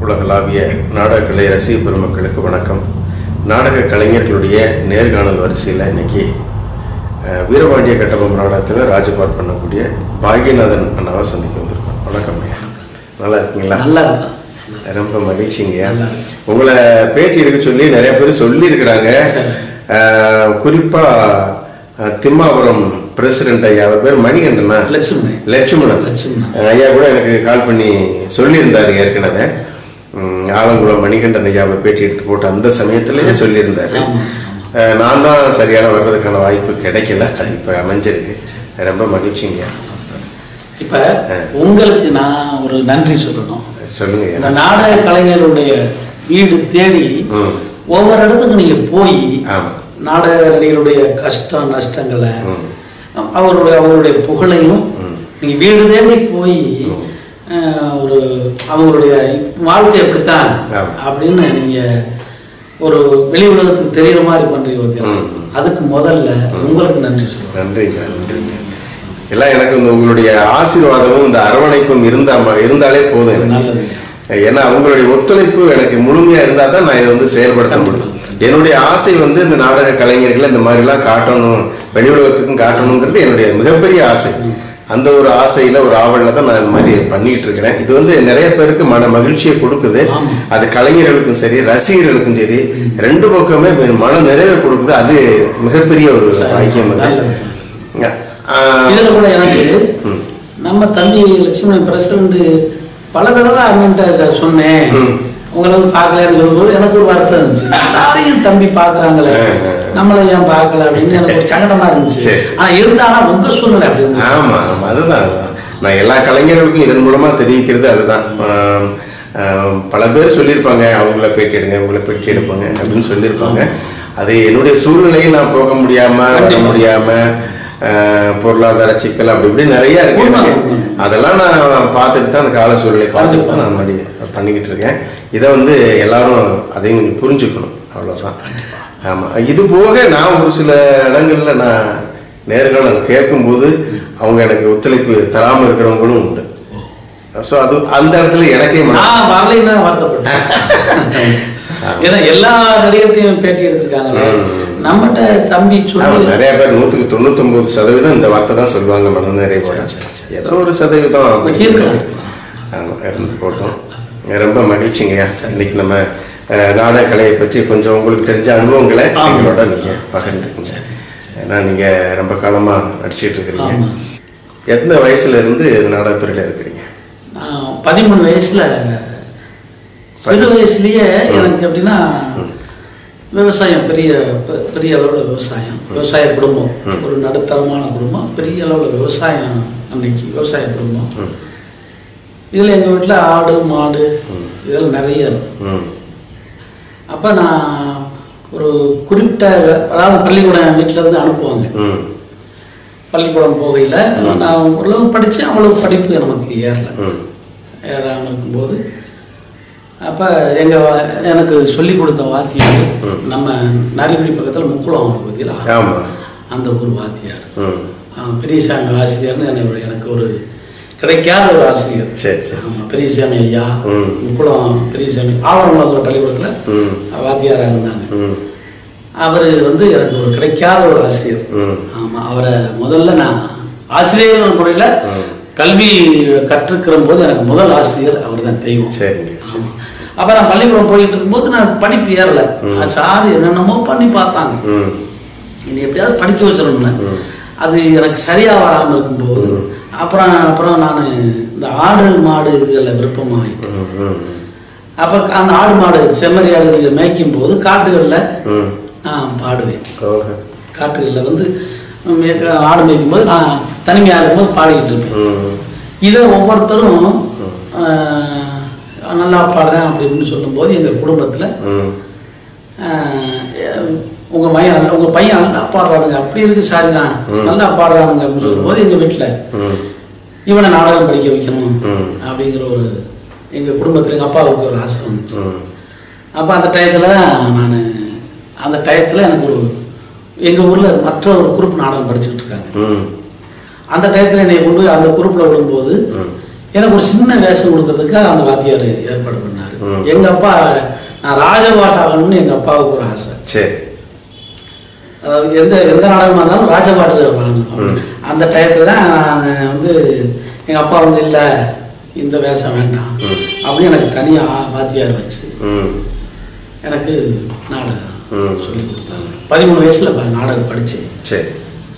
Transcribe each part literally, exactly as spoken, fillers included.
உலகளாவிய நாடகக்கலை ரசிக பெருமக்களுக்கு வணக்கம். நாடக கலைஞர்களுடைய நேர்காணல் வரிசையில் இன்னைக்கு வீரபாண்டிய கட்டபொம்மன் நாடகத்தில் ராஜபாட் பண்ணக்கூடிய பாக்யநாதன் அண்ணாவை சந்திக்க வந்திருக்கோம். வணக்கம் ஐயா, நல்லா இருக்கீங்களா? நல்லா இருக்கும், ரொம்ப மகிழ்ச்சிங்கய்யா. உங்களை பேட்டி எடுக்க சொல்லி நிறைய பேர் சொல்லியிருக்கிறாங்க. குறிப்பாக திம்மாபுரம் பிரசிடென்ட் ஐயா, அவர் பேர் மணிகண்டனா லட்சுமணன் லட்சுமணன் ஐயா கூட எனக்கு கால் பண்ணி சொல்லியிருந்தாரு. ஏற்கனவே ஆலங்குளம் மணிகண்டன் ஐயாவை பேட்டி எடுத்து போட்டு அந்த சமயத்திலேயே சொல்லியிருந்தாரு. நான் தான் சரியான வர்றதுக்கான வாய்ப்பு கிடைக்கல, இப்போ அமைஞ்சிருக்கு. ரொம்ப மகிழ்ச்சிங்க. இப்போ உங்களுக்கு நான் ஒரு நன்றி சொல்லணும். சொல்லுங்க. இந்த நாடக கலைஞருடைய வீடு தேடி ஒவ்வொரு இடத்துக்கு நீங்க போய் நாடக நடிகருடைய கஷ்டம் நஷ்டங்களை அவருடைய அவங்களுடைய புகழையும் நீங்க வீடு தேடி போய் ஒரு அவங்களுடைய வாழ்க்கை எப்படித்தான் அப்படின்னு நீங்க ஒரு வெளி உலகத்துக்கு தெரிகிற மாதிரி பண்றீங்க. அதுக்கு முதல்ல உங்களுக்கு நன்றி சொல்லுங்க. நன்றிங்க, நன்றிங்க. எல்லாம் எனக்கு இந்த உங்களுடைய ஆசீர்வாதமும் இந்த அரவணைப்பும் இருந்தா இருந்தாலே போதும். நல்லது. ஏன்னா அவங்களுடைய ஒத்துழைப்பு எனக்கு முழுமையா இருந்தால் தான் நான் இதை வந்து செயல்படுத்த முடியும். என்னுடைய ஆசை வந்து இந்த நாடக கலைஞர்களை இந்த மாதிரிலாம் காட்டணும், வெளி உலகத்துக்கும் காட்டணுங்கிறது என்னுடைய மிகப்பெரிய ஆசை. அந்த ஒரு ஆசையில ஒரு ஆவலில் தான் நான் இந்த மாதிரி பண்ணிட்டு இருக்கிறேன். இது வந்து நிறைய பேருக்கு மன மகிழ்ச்சியை கொடுக்குது. அது கலைஞர்களுக்கும் சரி ரசிகர்களுக்கும் சரி ரெண்டு பக்கமே மன நிறைவை கொடுக்குது. அது மிகப்பெரிய ஒரு ஐக்கியம். இதுல கூட எனக்கு நம்ம தம்பி லட்சுமணன் பிரசிடண்ட் பல தடவை அண்ணன்ட்ட சொன்னேன், உங்களை வந்து பார்க்கலன்னு சொல்லும்போது எனக்கு ஒரு வருத்தம் இருந்துச்சு. எல்லாரையும் தம்பி பார்க்குறாங்களே, நம்மளை ஏன் பார்க்கல அப்படின்னு எனக்கு ஒரு சங்கடமா இருந்துச்சு. ஆனா இருந்தாலும் உங்க சூழ்நிலை அப்படி இருந்துச்சு. ஆமா ஆமா, அதுதான் நான் எல்லா கலைஞர்களுக்கும் இதன் மூலமா தெரிவிக்கிறது. அதுதான் பல பேர் சொல்லியிருப்பாங்க, அவங்கள பேட்டி எடுங்க உங்களை பேட்டி எடுப்பாங்க அப்படின்னு சொல்லியிருப்பாங்க. அது என்னுடைய சூழ்நிலையை நான் போக முடியாம வர முடியாம பொருளாதார சிக்கல் அப்படி இப்படி நிறைய இருக்கு. அதெல்லாம் நான் பார்த்துட்டு தான் அந்த கால சூழ்நிலை பார்த்துட்டு தான் நான் மறுபடி பண்ணிக்கிட்டு இருக்கேன். இதை வந்து எல்லாரும் அதையும் கொஞ்சம் புரிஞ்சுக்கணும், அவ்வளோதான். ஆமாம். இது போக நான் ஒரு சில இடங்கள்ல நான் நேர்காணல் கேட்கும்போது அவங்க எனக்கு ஒத்துழைப்பு தராமல் இருக்கிறவங்களும் உண்டு. ஸோ அது அந்த இடத்துல எனக்கே நான் வரலைன்னா வருத்தப்பட்டேன். ஏன்னா எல்லா நடிகர்த்தையும் பேட்டி எடுத்திருக்காங்க. நம்மகிட்ட தம்பி சொல்லி நிறைய பேர் நூற்றுக்கு தொண்ணூத்தொம்பது சதவீதம் இந்த வார்த்தை தான் சொல்லுவாங்க. மன நிறைய ஏதோ ஒரு சதவீதம் ஆமாம் இருந்து போட்டோம். ரொம்ப மகிழ்ச்சிங்கய்யா. இன்னைக்கு நம்ம நாடக கலையை பற்றி கொஞ்சம் உங்களுக்கு தெரிஞ்ச அனுபவங்களை எங்களோட நீங்கள் பகிர்ந்துக்கீங்க. ஏன்னா நீங்கள் ரொம்ப காலமாக நடிச்சிட்டு இருக்கிறீங்க. எந்த வயசுல இருந்து நாடகத்துறையில் இருக்கிறீங்க? பதிமூணு வயசுல சிறு வயசுலயே எனக்கு எப்படின்னா விவசாயம் பெரிய பெரிய அளவில் விவசாயம் விவசாய குடும்பம், ஒரு நடுத்தரமான குடும்பம், பெரிய அளவில் விவசாயம். அன்னைக்கு விவசாய குடும்பம். இதில் எங்கள் வீட்டில் ஆடு மாடு இதெல்லாம் நிறைய இருக்கும். அப்போ நான் ஒரு குறிப்பிட்ட அதாவது பள்ளிக்கூடம் வீட்டில் இருந்து அனுப்புவாங்க. பள்ளிக்கூடம் போகையில் நான் ஓரளவு படித்தேன். அவ்வளவு படிப்பு நமக்கு ஏறல ஏறாமல் இருக்கும்போது அப்போ எங்கள் எனக்கு சொல்லி கொடுத்த வாத்தியார் நம்ம நரிக்குடி பக்கத்தில் முக்குளம் பகுதியில் அந்த ஒரு வாத்தியார் பெரியசாமி ஆசிரியர்னு எனக்கு எனக்கு ஒரு கிடைக்காத ஒரு ஆசிரியர். பெரியசாமி ஐயா முக்குளம் பெரியசாமி ஆவரங்குளம் பள்ளிக்கூடத்தில் வாத்தியாராக இருந்தாங்க. அவர் வந்து எனக்கு ஒரு கிடைக்காத ஒரு ஆசிரியர். ஆமாம், அவரை முதல்ல நான் ஆசிரியர் முறையில் கல்வி கற்றுக்கிற போது எனக்கு முதல் ஆசிரியர் அவர் தான் தெய்வம். அப்போ நான் பள்ளிக்கூடம் போயிட்டு இருக்கும்போது நான் படிப்பு ஏறலை. சார் என்னென்னமோ பண்ணி பார்த்தாங்க, என்னை எப்படியாவது படிக்க வச்சிடணும்னு. அது எனக்கு சரியாக வராமல் இருக்கும்போது அப்புறம் அப்புறம் நான் இந்த ஆடு மாடு இதுகளில் விருப்பமாகிட்டேன். அப்போ அந்த ஆடு மாடு செம்மறி ஆடு இதை மேய்க்கும் போது காட்டுகளில் நான் பாடுவேன். காட்டுகளில் வந்து ஆடு மேய்க்கும் போது நான் தனிமையாக இருக்கும்போது பாடிக்கிட்டு இருப்பேன். இதை ஒவ்வொருத்தரும் நல்லா பாடுறேன் அப்படின்னு சொல்லும்போது எங்கள் குடும்பத்தில் உங்கள் மையன் உங்கள் பையன் நல்லா பாடுறானுங்க, அப்படி இருக்கு சாரி நான் நல்லா பாடுறானுங்க அப்படின்னு சொல்லும்போது எங்கள் வீட்டில் இவனை நாடகம் படிக்க வைக்கணும் அப்படிங்கிற ஒரு எங்கள் குடும்பத்தில் எங்கள் அப்பாவுக்கு ஒரு ஆசை வந்துச்சு. அப்போ அந்த டயத்தில் நான் அந்த டயத்தில் எனக்கு ஒரு எங்கள் ஊரில் மற்ற ஒரு குரூப் நாடகம் படிச்சுக்கிட்டு இருக்காங்க. அந்த டயத்தில் என்னை கொண்டு போய் அந்த குரூப்பில் விடும்போது எனக்கு ஒரு சின்ன வேஷம் கொடுக்கறதுக்காக அந்த வாத்தியார் ஏற்பாடு பண்ணார். எங்கள் அப்பா நான் ராஜபாட்டாளன்னு எங்கள் அப்பாவுக்கு ஒரு ஆசை. சரி. அதாவது எந்த எந்த நாடகமாக இருந்தாலும் ராஜபாட்டு வாங்கணும். அந்த டயத்தில் தான் நான் வந்து எங்கள் அப்பா வந்து இல்லை இந்த வேஷம் வேண்டாம் அப்படின்னு எனக்கு தனியாக வாத்தியார் வச்சு எனக்கு நாடகம் சொல்லி கொடுத்தாங்க. பதிமூணு வயசில் நாடகம் படித்தேன். சரி.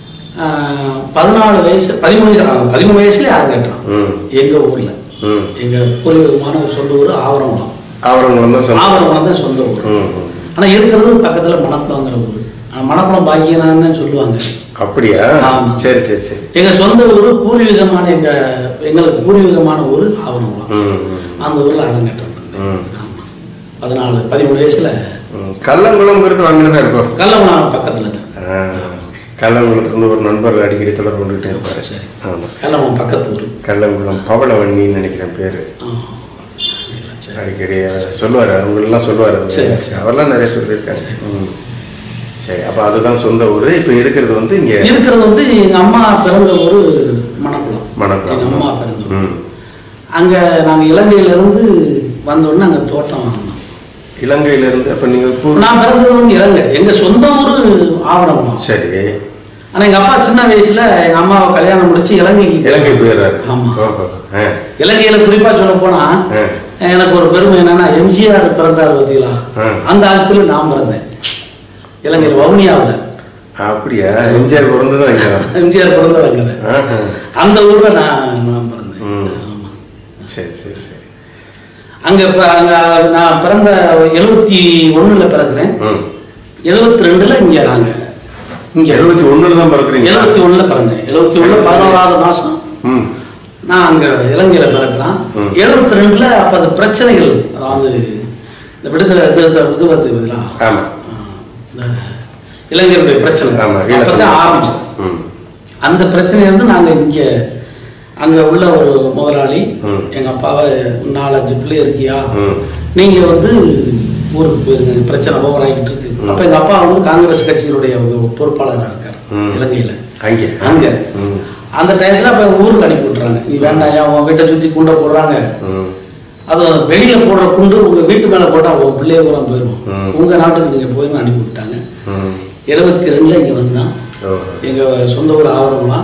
பதினாலு வயசு பதிமூணு பதிமூணு வயசுலேயே அரங்கேற்றான் எங்கள் ஊரில். எங்கள் பூர்வீகமான ஒரு சொந்த ஊர் ஆவரங்குளம். ஆவரங்குளம் தான் ஆவரங்குளம் தான் சொந்த ஊர். ஆனால் இருக்கிறது பக்கத்தில் மணக்குளங்கிற ஊர். மணக்குளம் பாக்கியனான்னு தான் சொல்லுவாங்க. அப்படியா? ஆமாம். சரி சரி சரி. எங்கள் சொந்த ஊர் பூர்வீகமான எங்கள் எங்களுக்கு பூர்வீகமான ஊர் ஆவரங்குளம். அந்த ஊரில் அரங்கேற்றம். ஆமாம். பதினாலு பதிமூணு வயசில். கல்லங்குளம்ங்கிறது வாங்கினதான் இருக்கும். கல்லங்குளம் பக்கத்தில். கல்லங்குளத்துலேருந்து ஒரு நண்பர் அடிக்கடி தொடர்பு கொண்டுகிட்டே இருப்பார். சரி. ஆமாம். கல்லங்குளம் பக்கத்து ஊர். கல்லங்குளம் பவளவன்னின்னு நினைக்கிறேன் பேர். அடிக்கடி சொல்லுவார், அவங்களெல்லாம் சொல்லுவார். அவரெல்லாம் நிறைய சொல்லியிருக்காங்க. ம் சரி. அப்போ அதுதான் சொந்த ஊர். இப்போ இருக்கிறது வந்து இங்கே இருக்கிறது வந்து எங்கள் அம்மா பிறந்த ஊர் மணக்குளம். மணக்குளம் எங்கள் அம்மா பிறந்த ஊர். அங்கே நாங்கள் இலங்கையிலேருந்து வந்தோடனே அங்கே தோட்டம் வாங்கினோம். இலங்கையிலேருந்து? அப்போ நீங்கள் நான் பிறந்தது வந்து இலங்கை. எங்கள் சொந்த ஊர் ஆவரங்குளம். சரி. ஆனால் எங்கள் அப்பா சின்ன வயசில் எங்கள் அம்மாவை கல்யாணம் முடிச்சு இலங்கைக்கு இலங்கை போயிடுறாரு. ஆமாம். இலங்கையில் குறிப்பாக சொல்ல போனால் எனக்கு ஒரு பெருமை என்னன்னா, எம்ஜிஆர் பிறந்தார் பார்த்தீங்களா, அந்த காலத்தில் நான் பிறந்தேன் இலங்கையில் வவுனியாவில். அப்படியா? எம்ஜிஆர் பிறந்ததான் இங்கே? எம்ஜிஆர் பிறந்ததாங்க அந்த ஊரில் நான் நான் பிறந்தேன். சரி சரி சரி. அங்கே இப்போ அங்கே நான் பிறந்த எழுபத்தி ஒன்றில் பிறக்கிறேன். எழுபத்தி ரெண்டில் இங்கே நாங்கள் இங்கே எழுபத்தி ஒன்றில் தான் பிறக்கிறீங்க? எழுபத்தி ஒன்றில் பிறந்தேன். எழுபத்தி ஒன்றில் பதினோராவது மாதம் நான் அங்கே இலங்கையில் பிறக்கிறேன். எழுபத்தி ரெண்டில் அப்போ அது பிரச்சனைகள், அதாவது இந்த விடுதலை இது இது பார்த்து பதிலா இந்த இளைஞருடைய பிரச்சனை அப்போ தான் ஆரம்பிச்சோம். அந்த பிரச்சனையிலேருந்து நாங்கள் இங்கே அங்கே உள்ள ஒரு முதலாளி எங்கள் அப்பாவை நாலஞ்சு பிள்ளை இருக்கியா, நீங்கள் வந்து ஊருக்கு போயிருங்க, பிரச்சனை ஓவர் ஆகிட்டு இருக்கு. அப்போ எங்கள் அப்பா வந்து காங்கிரஸ் கட்சியினுடைய பொறுப்பாளராக இருக்கார் இலங்கையில். அங்கே அங்கே அந்த டைத்தில் அப்போ ஊருக்கு அனுப்பி விட்டுறாங்க. நீ வேண்டாயா, உன் வீட்டை சுற்றி குண்டை போடுறாங்க, அது வெளியில் போடுற குண்டு உங்கள் வீட்டு மேலே போட்டால் உன் பிள்ளைய கூட போயிடும், உங்கள் நாட்டுக்கு நீங்கள் போயின்னு அனுப்பி விட்டாங்க. எழுபத்தி ரெண்டில் இங்கே வந்தான். எங்கள் சொந்த ஊர் ஆவரங்குளம்.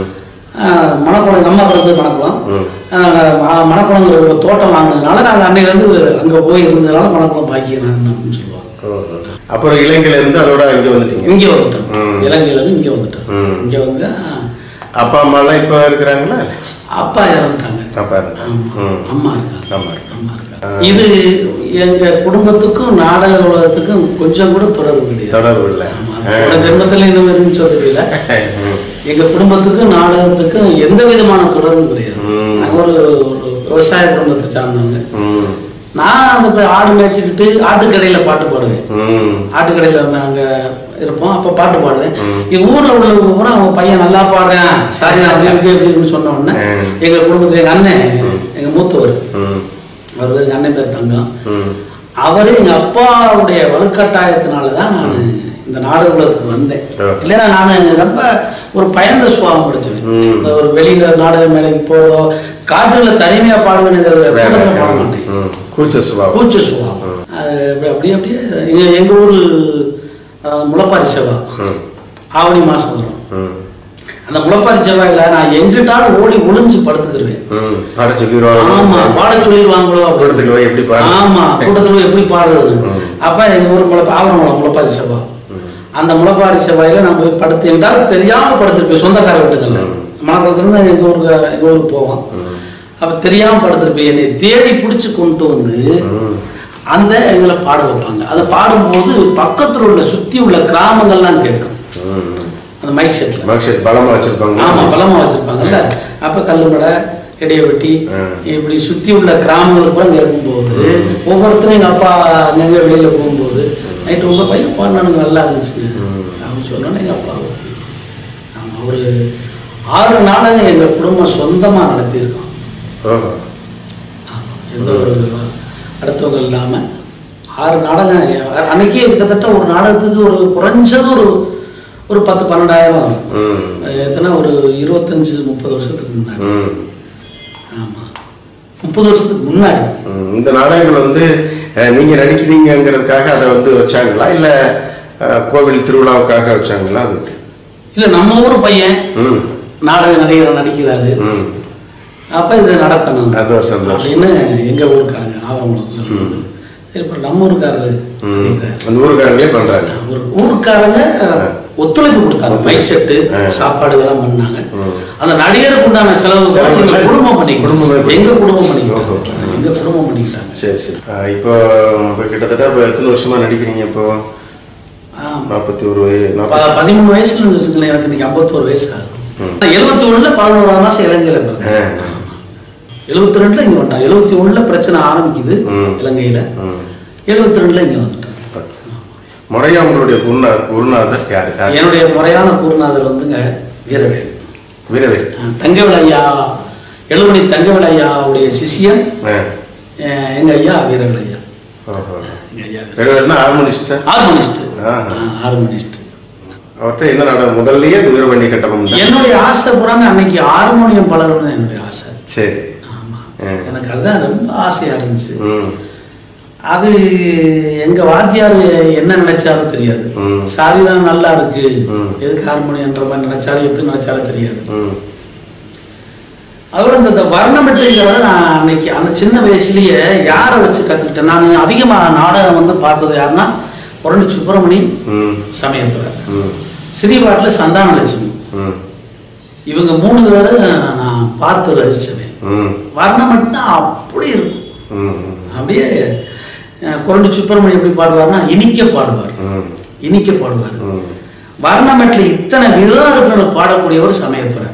மணக்குளம் எங்கள் அம்மா பிறந்தது மணக்குளம். மணக்குளங்கிற ஒரு தோட்டம் வாங்கினதுனால நாங்கள் அன்னையிலேருந்து அங்கே போய் இருந்ததுனால மணக்குளம் பாக்கியனான்னு அப்படின்னு சொல்லுவாங்க. அப்புறம் இலங்கையிலேருந்து அதோட இங்கே வந்துட்டீங்க? இங்கே வந்துட்டோம். இலங்கையிலேருந்து இங்கே வந்துட்டோம். இங்கே வந்து அப்பா அம்மாலாம் இப்போ இருக்கிறாங்களா? அப்பா இறந்துட்டாங்க. அப்பா இறந்துட்டாங்க. அம்மா இருக்காங்க. அம்மா இருக்காங்க. இது எங்கள் குடும்பத்துக்கும் நாடக உலகத்துக்கும் கொஞ்சம் கூட தொடர்பு கிடையாது. தொடர்பு இல்லை. ஜென்மத்தில் இந்த மாதிரி சொல்றதில்லை. எங்கள் குடும்பத்துக்கும் நாடகத்துக்கும் எந்த விதமான தொடர்பும் கிடையாது. நாங்கள் ஒரு விவசாய குடும்பத்தை சார்ந்தவங்க. நான் அந்த போய் ஆடு மேய்ச்சிக்கிட்டு ஆட்டுக்கடையில் பாட்டு பாடுவேன். ஆட்டுக்கடையில் வந்து அங்கே இருப்போம். அப்போ பாட்டு பாடுவேன். எங்கள் ஊரில் உள்ளவங்க கூட அவங்க பையன் நல்லா பாடுறேன் சாரி அப்படி இருக்கு அப்படின்னு சொன்ன உடனே எங்கள் குடும்பத்தில் எங்கள் அண்ணன், எங்கள் மூத்தவர், அவர் பேர் எங்கள் அண்ணன் பேர் தங்கம், அவரு எங்கள் அப்பாவுடைய வலுக்கட்டாயத்தினால தான் நான் இந்த நாடக உலகத்துக்கு வந்தேன். இல்லைன்னா நான் ரொம்ப ஒரு பயந்த சுபாவம் படிச்சுவேன். இந்த ஒரு வெளியில நாடக மேடைக்கு போறதோ காட்டுல தனிமையா பாடுவேன், பாட மாட்டேன். கூச்ச சுபாவம். கூச்ச சுபாவம். அது அப்படியே அப்படியே எங்க ஊரு முளைப்பாரி செவ்வா ஆவணி மாசம் வரும். அந்த முளைப்பாரி செவ்வாயில நான் எங்கிட்டாலும் ஓடி ஒளிஞ்சு படுத்துக்கிருவேன். ஆமா, பாட சொல்லிடுவாங்களோ எப்படி, ஆமா கூட்டத்துல எப்படி பாடுறது. அப்ப எங்க ஊர் முளை ஆவணம் முளைப்பாரி செவ்வா, அந்த முளைப்பாரி செவ்வாயில நான் போய் படுத்துக்கிட்டா தெரியாம படுத்திருப்பேன். சொந்தக்கார வீட்டுகள்ல மணக்குளத்துலேருந்து எங்க ஊருக்கு எங்க ஊருக்கு போவோம். அப்ப தெரியாம படுத்திருப்பேன். என்னை தேடி பிடிச்சி கொண்டு வந்து அந்த எங்களை பாட வைப்பாங்க. அதை பாடும்போது பக்கத்துல உள்ள சுத்தி உள்ள கிராமங்கள்லாம் கேட்கும். அந்த மைக் செட்ல மைக் செட் பலமா வச்சிருப்பாங்க. ஆமா, பலமா வச்சிருப்பாங்கல்ல. அப்ப கல்லுமடை இடையவெட்டி இப்படி சுத்தி உள்ள கிராமங்கள் கூட கேட்கும்போது ஒவ்வொருத்தரும் எங்க அப்பா அங்கங்க வெளியில போகும்போது நைட்டு உங்க பையன் பாடினானுங்க நல்லா இருந்துச்சுங்க அப்படின்னு சொன்னோன்னே எங்க அப்பா ஆமா ஒரு ஆறு நாடகம் எங்க குடும்பம் சொந்தமா நடத்தியிருக்கோம். எந்த ஒரு அடுத்தவங்க இல்லாம ஆறு நாடகம். அன்னைக்கே கிட்டத்தட்ட ஒரு நாடகத்துக்கு ஒரு குறைஞ்சது ஒரு ஒரு பத்து பன்னெண்டாயிரம் வரும். எத்தனை ஒரு இருபத்தஞ்சு முப்பது வருஷத்துக்கு முன்னாடி. ஆமா, முப்பது வருஷத்துக்கு முன்னாடி. இந்த நாடகங்கள் வந்து நீங்க நடிக்கிறீங்கிறதுக்காக அதை வந்து வச்சாங்களா இல்ல கோவில் திருவிழாவுக்காக வச்சாங்களா? அது இல்ல நம்ம ஊர் பையன் நாடக நடிகர் நடிக்கிறாரு, அப்ப இதை நடத்தணும் அப்படின்னு எங்க ஊருக்காரங்க ஆவரங்குளத்துல. சரி, இப்போ நம்ம ஊருக்காரரு அந்த ஊருக்காரங்களே பண்றாங்க. ஊருக்காரங்க ஒத்துழைப்பு கொடுத்தாங்க, மைக் செட்டு சாப்பாடு இதெல்லாம் பண்ணாங்க. அந்த நடிகருக்கு உண்டான செலவு எங்க குடும்பம் பண்ணி குடும்பம் எங்க குடும்பம் பண்ணிக்கிட்டாங்க எங்க குடும்பம் பண்ணிக்கிட்டாங்க. சரி சரி. இப்போ கிட்டத்தட்ட இப்போ எத்தனை வருஷமா நடிக்கிறீங்க? இப்போ நாற்பத்தி ஒரு பதிமூணு வயசுல வச்சுக்கலாம். எனக்கு இன்னைக்கு ஐம்பத்தோரு வயசு ஆகும். எழுபத்தி ஒண்ணுல பதினோராம் மாசம் இலங்கையில பிறந்தேன். எழுபத்தி ரெண்டுல இங்க வந்துட்டான். எழுபத்தி ஒண்ணுல பிரச்சனை ஆரம்பிக்குது இலங்கையில. எழுபத்தி ரெண்டுல இங்க வந்துட்டேன். முறையா உங்களுடைய குருநாதர் யாரு? என்னுடைய முறையான குருநாதர் வந்துங்க வீரவேல். வீரவேல் தங்கவேல் ஐயா, எழுமணி தங்கவேல் ஐயாவுடைய சிஷியன் எங்க ஐயா வீரவேல் ஐயா. ஹார்மோனிஸ்ட் ஹார்மோனிஸ்ட் ஹார்மோனிஸ்ட் அவர்கிட்ட என்ன நாடகம் முதல்லயே வீரவண்டி கட்டபம்? என்னுடைய ஆசை புறாங்க அன்னைக்கு ஹார்மோனியம் பழகணும்னு என்னுடைய ஆசை. சரி. ஆமா, எனக்கு அதுதான் ரொம்ப ஆசையா இருந்துச்சு. அது எங்க வாத்தியார் என்ன நினைச்சாலும் தெரியாது. சாரிதான் நல்லா இருக்கு, எதுக்கு ஹார்மோனியன்ற மாதிரி நினைச்சாலும் எப்படி நினைச்சாலும் தெரியாது. அதோட இந்த வர்ணமெட்டுங்கிறத நான் அன்னைக்கு அந்த சின்ன வயசுலயே யாரை வச்சு கத்துக்கிட்டேன். நான் அதிகமா நாடகம் வந்து பார்த்தது யாருன்னா குரண்டி சுப்பிரமணி, சமயத்துல ஸ்ரீபாட்ல சந்தானலட்சுமி, இவங்க மூணு பேரும் நான் பார்த்து ரசிச்சேன். வர்ணமெட்டுனா அப்படி இருக்கும். அப்படியே குரண்டி சுப்பிரமணி எப்படி பாடுவார்னா இனிக்க பாடுவார், இனிக்க பாடுவார். வர்ணமெட்டுல இத்தனை விதம் இருக்குன்னு பாடக்கூடியவர் சமயத்துல.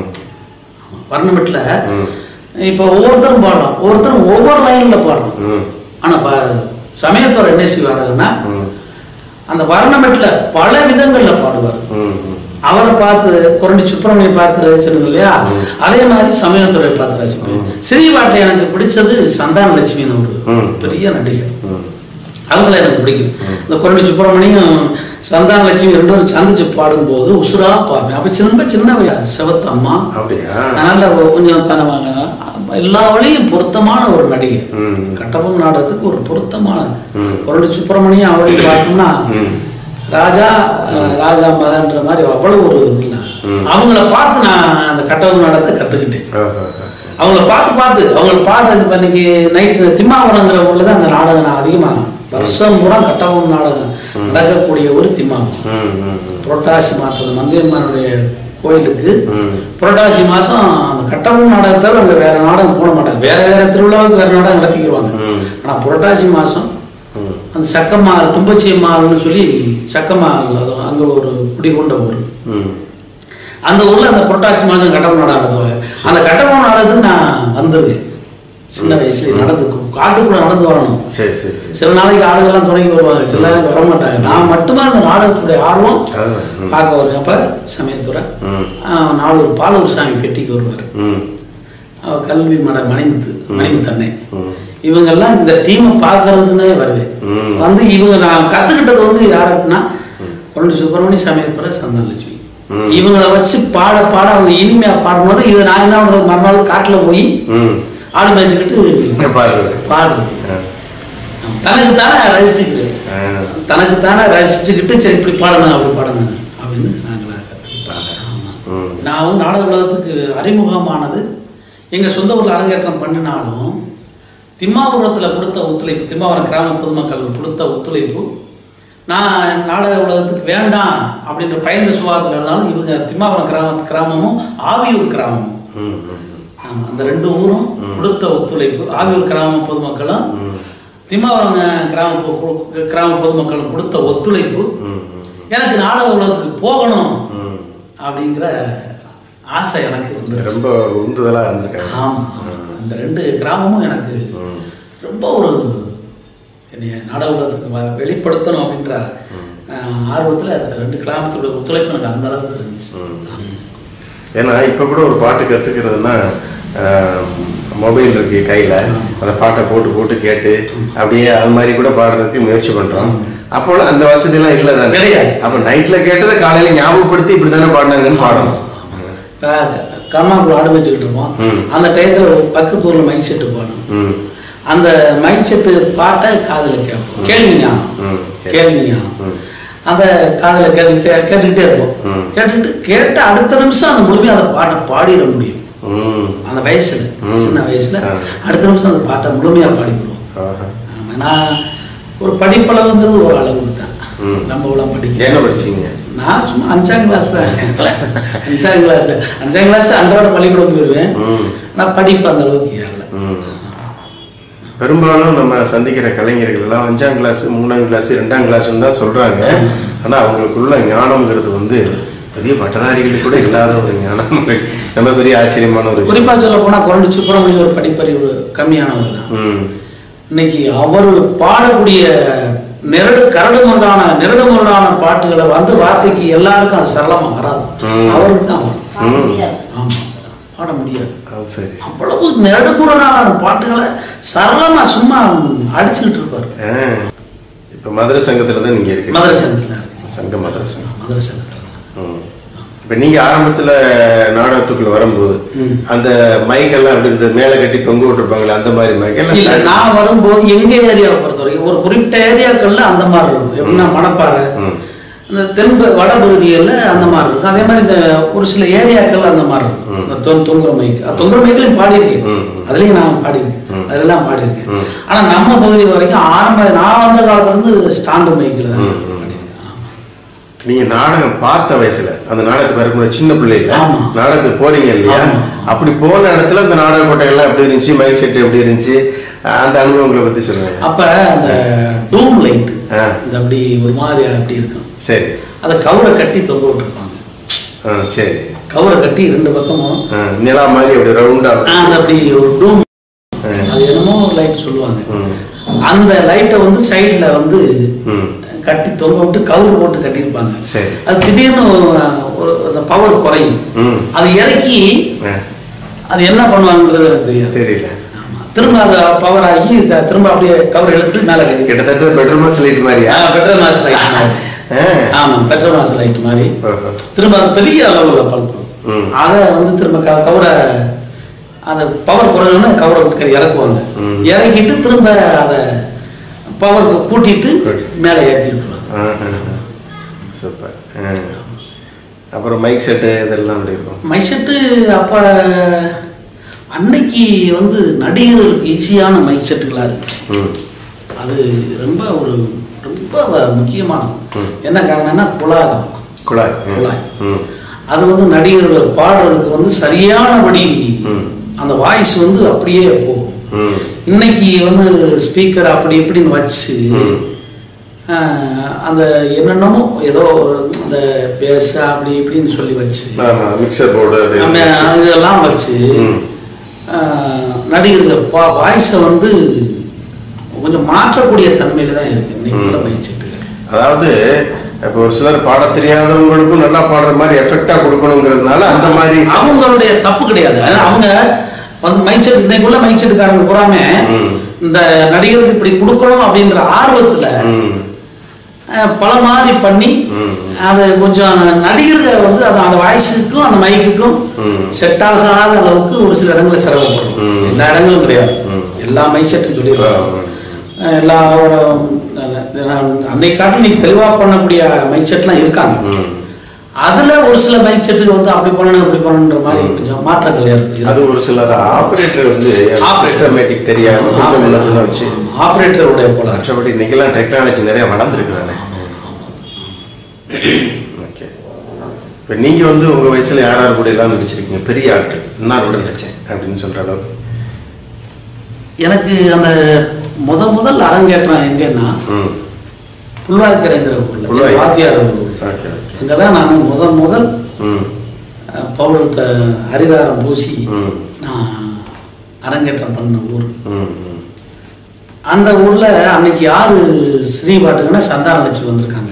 வர்ணமெட்டுல இப்ப ஒவ்வொருத்தரும் பாடலாம், ஒவ்வொருத்தரும் ஒவ்வொரு லைன்ல பாடலாம். ஆனா சமயத்தோட என்ன செய்வாருன்னா அந்த வர்ணமெட்டுல பல விதங்கள்ல பாடுவார். அவரை பார்த்து குரண்டி சுப்பிரமணியை பார்த்து ரசிச்சிருங்க இல்லையா, அதே மாதிரி சமயத்துறை பார்த்து ரசிப்பேன். ஸ்ரீபாட்டில் எனக்கு பிடிச்சது சந்தானலட்சுமின்னு ஒரு பெரிய நடிகர், அவங்கள எனக்கு பிடிக்கும். இந்த குரண்டி சுப்பிரமணியும் சந்தானலட்சுமி ரெண்டு பேரும் சந்திச்சு பாடும்போது உசுரா பாடுவேன். அப்ப சின்ன சின்ன செவத்தம்மா, அதனால கொஞ்சம் தனவாங்க எல்லா வழியும் பொருத்தமான ஒரு நடிகை. கட்டபொம்மன் நாடகத்துக்கு ஒரு பொருத்தமான குரண்டி சுப்பிரமணியம் அவரையும் பார்த்தோம்னா ராஜா ராஜா மகன்ற மாதிரி அவ்வளவு ஒரு இல்லை. அவங்கள பார்த்து நான் அந்த கட்டபொம்மன் நாடகத்தை கத்துக்கிட்டேன். அவங்கள பார்த்து பார்த்து அவங்கள பாடுறது. இப்போ இன்னைக்கு நைட்டு திம்மாவரங்கிற ஊர்ல தான் அந்த நாடகம் நான் அதிகமாக வருஷம் பூரா கட்டபொம்மன் நாடகம் நடக்கக்கூடிய ஒரு திம்மாவரம். புரட்டாசி மாதம் மந்தையம்மனுடைய கோயிலுக்கு புரட்டாசி மாசம் அந்த கட்டபொம்மன் நாடகத்தை அங்கே வேற நாடகம் போட மாட்டாங்க. வேற வேற திருவிழாவுக்கு வேற நாடகம் நடத்திக்கிடுவாங்க. ஆனா புரட்டாசி மாசம் அந்த சக்கமால் தும்பச்சியம்மாள்னு சொல்லி சக்கமால் அங்க ஒரு குடி கொண்ட ஊர், அந்த ஊர்ல அந்த புரட்டாசி மாசம் கட்டபொம்மன் நாடகம் நடத்துவாங்க. அந்த கட்டபொம்மன் நாடகத்துக்கு நான் வந்துருவேன். சின்ன வயசுல நடந்து காட்டுக்குள்ள நடந்து வரணும். சில நாளைக்கு ஆளுகள்லாம் துணைக்கு வருவாங்க, சில நாளைக்கு வர மாட்டாங்க. நான் மட்டுமே அந்த நாடகத்துடைய ஆர்வம் பார்க்க வருவேன். அப்ப சமயத்துறை நாலூர் பாலூர் சாமி பெட்டிக்கு வருவார். கல்வி மட மணிமுத்து மணிமுத்து அண்ணே, இவங்கெல்லாம் இந்த டீமை பார்க்கறதுக்குன்னே வருவேன். வந்து இவங்க நான் கத்துக்கிட்டது வந்து யாருன்னா குரண்டி சுப்பிரமணி, சமயத்துறை, சந்தானலட்சுமி. இவங்களை வச்சு பாட பாட அவங்க இனிமையா பாடும்போது இதை நான் என்ன பண்றது, மறுநாள் காட்டுல போய் ஆடு மேய்ச்சிக்கிட்டு பாடுறது. தனக்கு தானே ரசிச்சுக்கிறேன், தனக்கு தானே ரசிச்சுக்கிட்டு சரி இப்படி பாடணும் அப்படி பாடணும் அப்படின்னு நாங்களா கற்றுக்கிட்டாங்க. ஆமாம், நான் வந்து நாடக உலகத்துக்கு அறிமுகமானது எங்கள் சொந்த ஊரில் அரங்கேற்றம் பண்ணினாலும் திம்மாபுரத்தில் கொடுத்த ஒத்துழைப்பு, திம்மாவரம் கிராம பொதுமக்கள் கொடுத்த ஒத்துழைப்பு, நான் நாடக உலகத்துக்கு வேண்டாம் அப்படின்ற பயந்த சுபாவத்தில் இருந்தாலும் இவங்க திம்மாவரம் கிராமத்து கிராமமும் ஆவியூர் கிராமமும், ஆமாம் அந்த ரெண்டு ஊரும் கொடுத்த ஒத்துழைப்பு. ஆவியூர் கிராம பொதுமக்களும் திம்மாவரம் கிராம கிராம பொதுமக்களும் கொடுத்த ஒத்துழைப்பு எனக்கு நாடக உலகத்துக்கு போகணும் அப்படிங்கிற ஆசை எனக்கு வந்து ரொம்ப உந்துதலாக இருந்திருக்காங்க. ஆமாம், இந்த ரெண்டு கிராமமும் எனக்கு ரொம்ப ஒரு என்னைய நாடக உலகத்துக்கு வெளிப்படுத்தணும் அப்படின்ற ஆர்வத்தில் அந்த ரெண்டு கிராமத்தோட ஒத்துழைப்பு எனக்கு அந்த அளவுக்கு இருந்துச்சு. ஏன்னா இப்போ கூட ஒரு பாட்டு கற்றுக்கிறதுனா மொபைல் இருக்கு கையில், அந்த பாட்டை போட்டு போட்டு கேட்டு அப்படியே அது மாதிரி கூட பாடுறதுக்கு முயற்சி பண்ணுறோம். அப்போ அந்த வசதியெல்லாம் இல்லை தானே, கிடையாது. அப்போ நைட்டில் கேட்டதை காலையில் ஞாபகப்படுத்தி இப்படி தானே பாடினாங்கன்னு பாடணும். இப்போ கர்மாக்குள்ள ஆடு வச்சுக்கிட்டு இருப்போம். அந்த டயத்தில் ஒரு பக்கத்து ஊரில் மைக் செட்டு பாடும். அந்த மைக் செட்டு பாட்டை காதில் கேட்போம். கேள்வி ஞானம் கேள்வி ஞானம் அந்த காதில் கேட்டுக்கிட்டே கேட்டுக்கிட்டே இருப்போம். கேட்டுக்கிட்டு கேட்ட அடுத்த நிமிஷம் அந்த முழுமையாக அந்த பாட்டை பாடிட முடியும். அந்த வயசுல சின்ன வயசுல அடுத்த நிமிஷம் அந்த பாட்டை முழுமையாக பாடிவிடுவோம். நான் ஒரு படிப்பளவுங்கிறது ஒரு அளவுக்கு தான். நம்ம எல்லாம் படிக்க படிச்சீங்க. நான் சும்மா அஞ்சாம் கிளாஸ் தான். அஞ்சாம் கிளாஸ் தான் அஞ்சாம் கிளாஸ் அன்றாட பள்ளிக்கூடம் போயிடுவேன். நான் படிப்பு அந்த அளவுக்கு ஏறல. பெரும்பாலும் நம்ம சந்திக்கிற கலைஞர்கள் எல்லாம் அஞ்சாம் கிளாஸ் மூணாம் கிளாஸ் ரெண்டாம் கிளாஸ்ன்னு தான் சொல்றாங்க. ஆனால் அவங்களுக்குள்ள ஞானம்ங்கிறது வந்து பெரிய பட்டதாரிகளுக்கு கூட இல்லாத ஒரு ஞானம். ரொம்ப பெரிய ஆச்சரியமான ஒரு குறிப்பாக சொல்ல போனால் குரண்டு சுப்பிரமணிய ஒரு படிப்பறிவு கம்மியானவர் தான். இன்னைக்கு அவர் பாடக்கூடிய நெருடு கரடு முரடான நெருடு முரடான பாட்டுகளை வந்து வார்த்தைக்கு எல்லாருக்கும் அது சரளமாக வராது. அவருக்கு தான் வரும். ஆமாம், பாட முடியாது. அவ்வளவு நெருடு முரடான பாட்டுகளை சரளமா சும்மா அடிச்சுக்கிட்டு இருப்பாரு. இப்போ மதுரை சங்கத்தில் தான் நீங்கள் இருக்கீங்க. மதுரை சங்கத்தில் இருக்கு. சங்கம் மதுரை சங்கம் மதுரை சங்கத்தில். இப்போ நீங்கள் ஆரம்பத்தில் நாடகத்துக்குள்ள வரும்போது அந்த மைக்கெல்லாம் அப்படி இருந்தது, மேலே கட்டி தொங்க விட்டுருப்பாங்களே அந்த மாதிரி மைக்கெல்லாம் இல்லை. நான் வரும்போது எங்கள் ஏரியாவை பொறுத்த வரைக்கும் ஒரு குறிப்பிட்ட ஏரியாக்களில் அந்த மாதிரி இருக்கும். எப்படின்னா மணப்பாறை இந்த தென்பு வட பகுதிகளில் அந்த மாதிரி இருக்கும். அதே மாதிரி இந்த ஒரு சில ஏரியாக்கள் அந்த மாதிரி இருக்கும். இந்த தொ தொங்குற மைக் தொங்குற மைக்கிலையும் பாடியிருக்கேன். அதுலேயும் நான் பாடியிருக்கேன். அதெல்லாம் பாடியிருக்கேன். ஆனால் நம்ம பகுதி வரைக்கும் ஆரம்ப நான் வந்த காலத்துலேருந்து ஸ்டாண்டு மைக்கில் தான் பாடியிருக்கேன். நீங்க நாடகம் பார்த்த வயசுல அந்த நாடகத்துக்கு வரக்கூடிய சின்ன பிள்ளைல நாடகத்துக்கு போறீங்க இல்லையா? அப்படி போன இடத்துல அந்த நாடக கோட்டைகள்லாம் எப்படி இருந்துச்சு, மைக் செட் எப்படி இருந்துச்சு, அந்த அனுபவங்களை பத்தி சொல்லுங்க. அப்ப அந்த டூம் லைட் இந்த அப்படி ஒரு மாதிரி அப்படி இருக்கும். சரி. அதை கவுரை கட்டி தொங்க விட்டுருப்பாங்க. சரி. கவுரை கட்டி ரெண்டு பக்கமும் நிலா மாதிரி அப்படி ரவுண்டா அந்த அப்படி ஒரு டூம், அது என்னமோ லைட் சொல்லுவாங்க. அந்த லைட்டை வந்து சைட்ல வந்து கட்டி தொங்க விட்டு கவுரு போட்டு கட்டியிருப்பாங்க. அது திடீர்னு ஒரு அந்த பவர் குறையும். அது இறக்கி அது என்ன பண்ணுவாங்கன்றது எனக்கு தெரியாது. தெரியல. திரும்ப அது பவர் ஆகி திரும்ப அப்படியே கவர் எடுத்து மேலே கட்டி கிட்டத்தட்ட பெட்ரோல் மாஸ் லைட் மாதிரி. பெட்ரோல் மாஸ் லைட் மாதிரி. ஆமாம், பெட்ரோல் மாஸ் லைட் மாதிரி. திரும்ப அது பெரிய அளவில் பல்பு. அதை வந்து திரும்ப க கவரை அதை பவர் குறைஞ்சோன்னா கவரை விட்டு இறக்குவாங்க. இறக்கிட்டு திரும்ப அதை பவருக்கு கூட்டிட்டு மேலே ஏற்றி விட்டுருவாங்க. சூப்பர். அப்புறம் மைக் செட்டு இதெல்லாம் அப்படி இருக்கும். மைக் செட்டு அப்போ அன்னைக்கு வந்து நடிகர்களுக்கு ஈஸியான மைக் செட்டுகளாக இருந்துச்சு. அது ரொம்ப ஒரு ரொம்ப முக்கியமானது. என்ன காரணம்னா குழாய் தான். குழாய் குழாய் அது வந்து நடிகர்கள் பாடுறதுக்கு வந்து சரியானபடி அந்த வாய்ஸ் வந்து அப்படியே போகும். இன்னைக்கு வந்து ஸ்பீக்கர் அப்படி இப்படின்னு வச்சு அந்த என்னென்னமோ ஏதோ அந்த பேச அப்படி இப்படின்னு சொல்லி வச்சு மிக்சர் போர்டு இதெல்லாம் வச்சு நடிகர்கள் பா வாய்ஸை வந்து கொஞ்சம் மாற்றக்கூடிய தன்மையில தான் இருக்கு இன்னைக்கு மைக். அதாவது இப்போ ஒரு சிலர் பாட தெரியாதவங்களுக்கும் நல்லா பாடுற மாதிரி எஃபெக்டா கொடுக்கணுங்கிறதுனால அந்த மாதிரி அவங்களுடைய தப்பு கிடையாது. அவங்க வந்து மைக் செட் இன்னைக்குள்ள மைக் செட்டுக்காரங்க பூராம இந்த நடிகருக்கு இப்படி கொடுக்கணும் அப்படின்ற ஆர்வத்துல பல மாதிரி பண்ணி அது கொஞ்சம் நடிகர்கள் வந்து அது அந்த வாய்ஸுக்கும் அந்த மைக்குக்கும் செட் ஆகாத அளவுக்கு ஒரு சில இடங்களில் சிரமப்படும். எல்லா இடங்களும் கிடையாது. எல்லா மைக் செட்டும் சொல்லிடுவாங்க. எல்லா ஒரு அன்னைக்கு காட்டில் நீங்க தெளிவா பண்ணக்கூடிய மைக் செட்லாம் இருக்காங்க. அதுல ஒரு சில மைக் செட்டுக்கு வந்து அப்படி பண்ணணும் இப்படி பண்ணணுன்ற மாதிரி கொஞ்சம் மாற்றங்கள் ஏற்படுது. அது ஒரு சிலர் ஆபரேட்டர் வந்து சிஸ்டமேட்டிக் தெரியாம கொஞ்சம் முன்னதுன்னு வச்சு ஆபரேட்டருடைய போல. மற்றபடி இன்னைக்கெல்லாம் டெக்னாலஜி நிறைய வளர்ந்துருக்குதானே. ஓகே. இப்போ நீங்க வந்து உங்க வயசுல யார் யார் கூட எல்லாம் நடிச்சிருக்கீங்க? பெரிய ஆட்கள் இன்னாரோட நடிச்சேன் அப்படின்னு சொல்ற அளவுக்கு. எனக்கு அந்த முத முதல் அரங்கேற்றம் எங்கன்னா புல்வாய்க்கரைங்கிற ஊர்ல வாத்தியார் அங்கதான் நான் முதல் முதல் பவுடத்தை அரிதாரம் பூசி நான் அரங்கேற்றம் பண்ண ஊர். அந்த ஊர்ல அன்னைக்கு யாரு ஸ்ரீபாட்டுங்கன்னா சந்தான லட்சுமி வந்திருக்காங்க.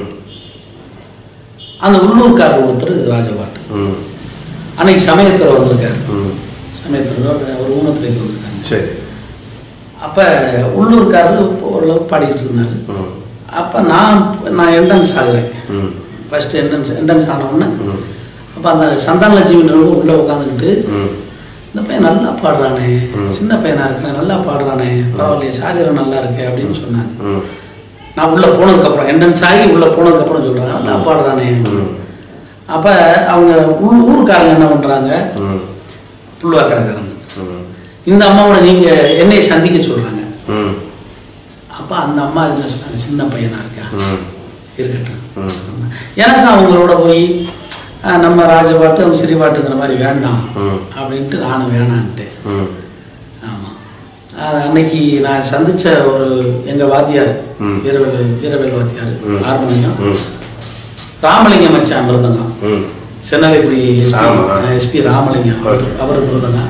அந்த உள்ளூர்காரர் ஒருத்தர் ராஜபாட்டு அன்னைக்கு சமயத்தில் வந்திருக்காரு. சமயத்தில் ஒரு ஊனத்துறைக்கு வந்திருக்காங்க. அப்போ உள்ளூர்காரரு ஓரளவு பாடிக்கிட்டு இருந்தாரு. அப்போ நான் நான் என்ட்ரன்ஸ் ஆகுறேன். ஃபர்ஸ்ட் என்ட்ரன்ஸ் என்ட்ரன்ஸ் ஆனவுடனே அப்போ அப்போ அந்த சந்தான லட்சுமின்றவங்க உள்ளே உட்காந்துக்கிட்டு இந்த பையன் நல்லா பாடுறானே, சின்ன பையனாக இருக்கேன், நல்லா பாடுறானே, பரவாயில்லையே, சாதிரம் நல்லா இருக்கே அப்படின்னு சொன்னாங்க. நான் உள்ளே போனதுக்கப்புறம் என்ட்ரன்ஸ் ஆகி உள்ளே போனதுக்கப்புறம் சொல்கிறாங்க நல்லா பாடுறானே. அப்போ அவங்க உள் ஊருக்காரங்க என்ன பண்ணுறாங்க, புல்வாக்கரக்காரங்க, இந்த அம்மாவோட நீங்கள் என்னை சந்திக்க சொல்கிறாங்க. அப்போ அந்த அம்மா என்ன சொன்னாங்க, சின்ன பையனாக இருக்கா இருக்கட்டும், எனக்கு அவங்களோட போய் நம்ம ராஜபாட்டு அவங்க சிறிபாட்டுங்கிற மாதிரி வேண்டாம் அப்படின்ட்டு நானும் வேணான்ட்டு. ஆமாம், அது அன்னைக்கு நான் சந்தித்த ஒரு எங்கள் வாத்தியார் வீரவேல் வீரவேல் வாத்தியார் ஹார்மோனியம், ராமலிங்கம் மச்சான் மிருதங்கம், சென்னலைக்குடி எஸ்பி எஸ்பி ராமலிங்கம் அவர் மிருதங்கம்,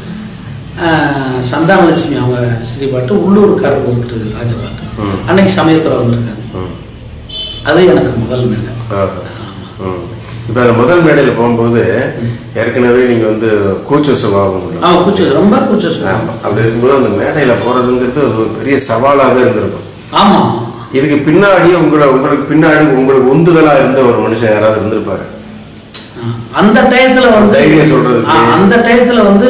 சந்தான லட்சுமி அவங்க ஸ்ரீபாட்டு, உள்ளூர்காரர் ஒருத்தர் ராஜபாட்டு, அன்னைக்கு சமயத்தில் வந்திருக்காங்க. அது எனக்கு முதல் மேடை. இப்போ அந்த முதல் மேடையில் போகும்போது ஏற்கனவே நீங்கள் வந்து கூச்ச சுபாவம். ஆமாம், கூச்ச ரொம்ப கூச்ச சுபாவம். அப்படி இருக்கும்போது அந்த மேடையில் போகிறதுங்கிறது அது ஒரு பெரிய சவாலாகவே இருந்திருக்கும். ஆமாம், இதுக்கு பின்னாடி உங்களை உங்களுக்கு பின்னாடி உங்களுக்கு உந்துதலாக இருந்த ஒரு மனுஷன் யாராவது இருந்திருப்பாரு அந்த டயத்தில் வந்து தைரியம் சொல்றது. அந்த டயத்தில் வந்து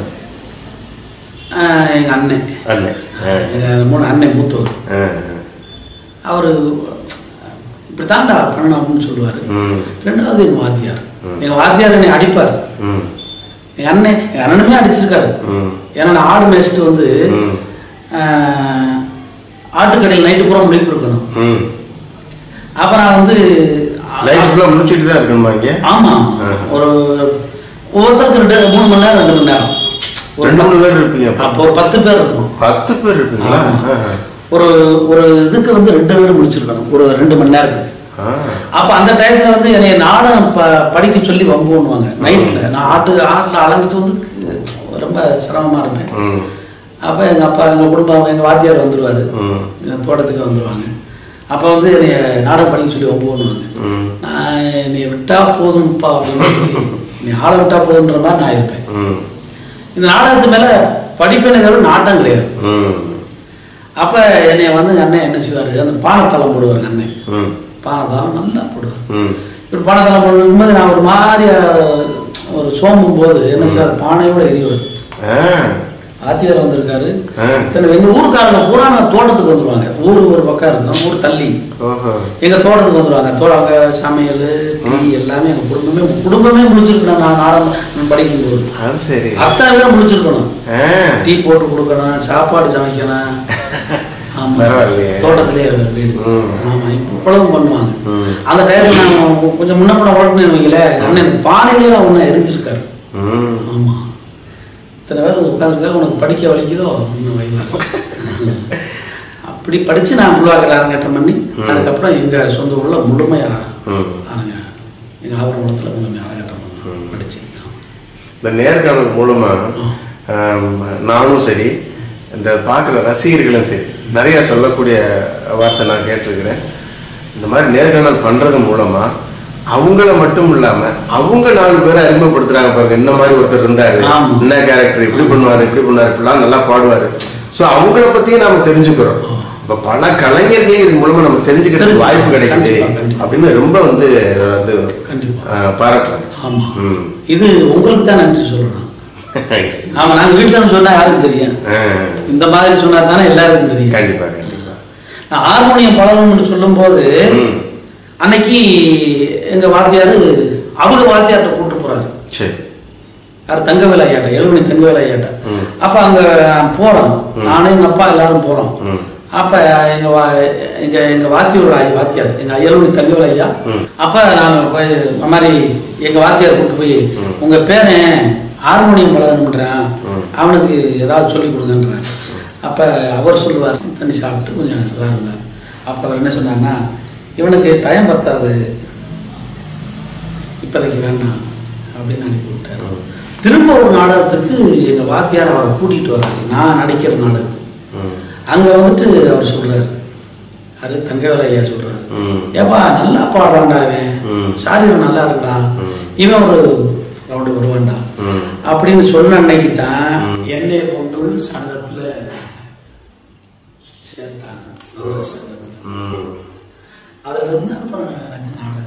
எங்கள் அண்ணன் அண்ணன் எங்கள் மூணு அண்ணன் மூத்தவர், அவர் இப்படி தாண்டா பண்ணணும் அப்படின்னு சொல்லுவார். ரெண்டாவது எங்கள் வாத்தியார், எங்கள் வாத்தியார் என்னை அடிப்பார். எங்கள் அண்ணன் எங்கள் அண்ணனுமே அடிச்சிருக்காரு. ஏன்னா நான் ஆடு மேய்ச்சிட்டு வந்து ஆட்டுக்கடையில் நைட்டு பூரா முழிப்பு இருக்கணும். அப்போ நான் வந்து முடிச்சுட்டு தான் இருக்கணுமா இங்கே? ஆமாம், ஒரு ஒவ்வொருத்தருக்கு ரெண்டு மூணு மணி நேரம் ரெண்டு மணி நேரம் ஒரு மூணு பேர் இருப்பீங்க. அப்போ ஒரு பத்து பேர் இருக்கும். பத்து பேர் இருப்பீங்களா? ஒரு ஒரு இதுக்கு வந்து ரெண்டு பேரும் முடிச்சிருக்கணும் ஒரு ரெண்டு மணி நேரத்துக்கு. அப்போ அந்த டயத்தில் வந்து என்னை நாடகம் ப படிக்க சொல்லி வம்பு பண்ணுவாங்க நைட்டில். நான் ஆட்டு ஆட்டில் அலைஞ்சிட்டு வந்து ரொம்ப சிரமமாக இருப்பேன். அப்போ எங்கள் அப்பா எங்கள் குடும்பம் எங்கள் வாத்தியார் வந்துடுவார், எங்கள் தோட்டத்துக்கு வந்துடுவாங்க. அப்போ வந்து என்னை நாடகம் படிக்க சொல்லி வம்பு பண்ணுவாங்க. நான் என்னை விட்டால் போதும்ப்பா அப்படின்னு சொல்லி நீ ஆளை விட்டால் போதுன்ற மாதிரி நான் இருப்பேன். இந்த நாடகத்து மேலே படிப்பேனே தவிர நாட்டம் கிடையாது. அப்போ என்னை வந்து அண்ணன் என்ன செய்வார், அந்த பானத்தளம் போடுவார். அண்ணன் பானத்தளம் நல்லா போடுவார். இப்படி பானத்தளம் போடும்போது நான் ஒரு மாதிரி ஒரு சோம்பும் போது என்ன செய்வார், பானையோடு எரிவார். வாத்தியார் வந்திருக்காரு. எங்கள் ஊருக்காரங்க பூரா தோட்டத்துக்கு வந்துடுவாங்க. ஊர் ஒரு பக்கம் இருக்கும், ஊர் தள்ளி எங்கள் தோட்டத்துக்கு வந்துடுவாங்க. தோட்ட சமையல் டீ எல்லாமே எங்கள் குடும்பமே குடும்பமே முடிச்சிருக்கணும். நான் நாடகம் படிக்கும்போது சரி அத்தனை பேரும் முடிச்சிருக்கணும். டீ போட்டு கொடுக்கணும், சாப்பாடு சமைக்கணும். ஆமாம், தோட்டத்திலே வீடு. ஆமாம், இப்போ குழம்பு பண்ணுவாங்க. அந்த டைமில் நாங்கள் கொஞ்சம் முன்னப்பட உழப்புன்னு வைக்கல, அண்ணன் பானையிலே தான் ஒன்றா எரிஞ்சிருக்காரு. ஆமாம், இத்தனை பேர் உட்காந்துருக்காரு, உனக்கு படிக்க வலிக்குதோ இன்னும் வைவாங்க. அப்படி படித்து நான் புல்வாக்கல் அரங்கேற்றம் பண்ணி அதுக்கப்புறம் எங்கள் சொந்த ஊரில் முழுமையாக அரங்க எங்கள் ஆவரங்குளத்தில் முழுமையாக அரங்கேற்றம் பண்ண படித்து. இந்த நேர்காணல் மூலமாக நானும் சரி இந்த பார்க்குற ரசிகர்களும் சரி நிறையா சொல்லக்கூடிய வார்த்தை நான் கேட்டிருக்கிறேன். இந்த மாதிரி நேர்காணல் பண்ணுறது மூலமாக அவங்கள மட்டும் இல்லாம அவங்க நாலு பேரை அறிமுகப்படுத்துறாங்க. பாருங்க, இந்த மாதிரி ஒருத்தர் இருந்தாரு, என்ன கேரக்டர், இப்படி பண்ணுவாரு இப்படி பண்ணுவாரு இப்படிலாம் நல்லா பாடுவாரு. ஸோ அவங்கள பத்தியே நாம தெரிஞ்சுக்கிறோம். இப்போ பல கலைஞர்களையும் இது மூலமா நம்ம தெரிஞ்சுக்கிறதுக்கு வாய்ப்பு கிடைக்குது அப்படின்னு ரொம்ப வந்து வந்து பாராட்டுறாங்க. ஆமா, இது உங்களுக்கு தான் நன்றி சொல்லணும். ஆமா, நாங்க வீட்டுல இருந்து சொன்னா யாருக்கும் தெரியும், இந்த மாதிரி சொன்னா தானே எல்லாருக்கும் தெரியும். கண்டிப்பா கண்டிப்பா. நான் ஹார்மோனியம் பழகணும்னு சொல்லும் போது அன்னைக்கு எங்க வாத்தியார் அவங்க வாத்தியார்ட்ட கூப்பிட்டு போறாரு. சரி, யார் தங்கவேல் ஐயாட்ட, எழுவணி தங்கவேல் ஐயாட்ட. அப்ப அங்க போறோம், நானும் எங்க அப்பா எல்லாரும் போறோம். அப்ப எங்க எங்க எங்க வாத்தியோட வாத்தியார் எங்க எழுவணி தங்கவேல் ஐயா. அப்ப நாங்க போய் இந்த மாதிரி எங்க வாத்தியார் கூப்பிட்டு போய் உங்க பேரன் ஹார்மோனியம் பழகணும்ன்றேன், அவனுக்கு ஏதாவது சொல்லி கொடுங்கன்றார். அப்ப அவர் சொல்லுவார், தண்ணி சாப்பிட்டு கொஞ்சம் நல்லா இருந்தார். அப்ப அவர் என்ன சொன்னார்னா, இவனுக்கு டைம் பத்தாது, இப்போதைக்கு வேண்டாம் அப்படின்னு அனுப்பி விட்டார். திரும்ப ஒரு நாடகத்துக்கு எங்கள் வாத்தியார் அவரை கூட்டிகிட்டு வர்றாங்க, நான் நடிக்கிற நாடகத்துக்கு. அங்கே வந்துட்டு அவர் சொல்கிறார், அது தங்கவேல் ஐயா சொல்கிறார், ஏப்பா நல்லா பாடுறான்டா இவன், சாரிவன் நல்லா இருக்குடா, இவன் ஒரு ரவுண்டு வருவான்டா அப்படின்னு சொன்ன அன்னைக்கு தான் என்னையை கொண்டு சங்கத்தில் சேர்த்தாங்க. அதில் இருந்து அப்புறம் எனக்கு நாடகம்